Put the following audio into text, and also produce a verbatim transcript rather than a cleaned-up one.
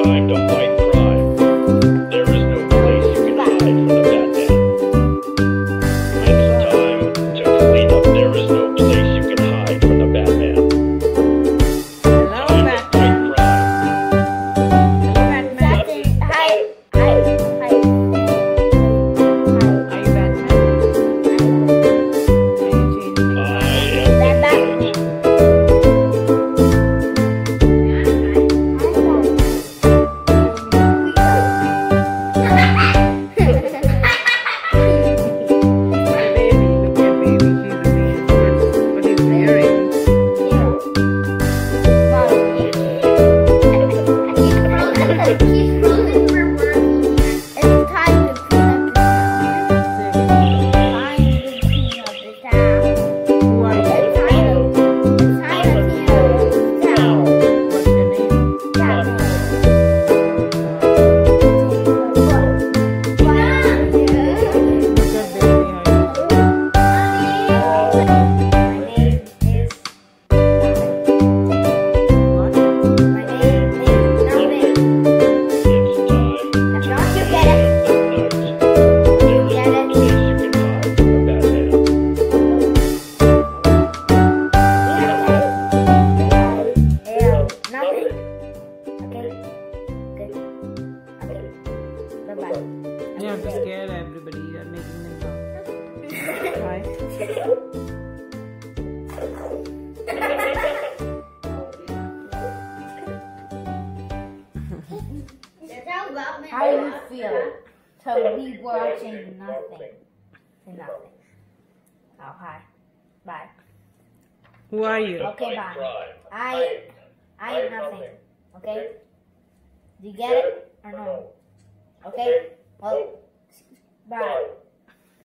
time to fight crime. There is no place you can hide from the Batman. When it's time to clean up, there is no place you can hide from the Batman. Hello, Time to Batman. fight crime. Hello, Batman. Hi. Hi. Hi. Are you Batman? Are you changing? I am the judge. Baby, look at baby. He's amazing. What he's wearing. Who are you? What's your name? Look at baby. How you what? It's time to Not you get it. the nuts. There is no place you can hide from the Batman. Nothing. Okay. Good. Okay. Bye bye. You have to scare everybody. You are making them laugh. Why? How do you feel to be watching nothing? To nothing. Oh, hi. Bye. Who are you? Okay, Fight bye. crime. I, I am nothing. Okay? Do you get it or no? Okay? Well, bye.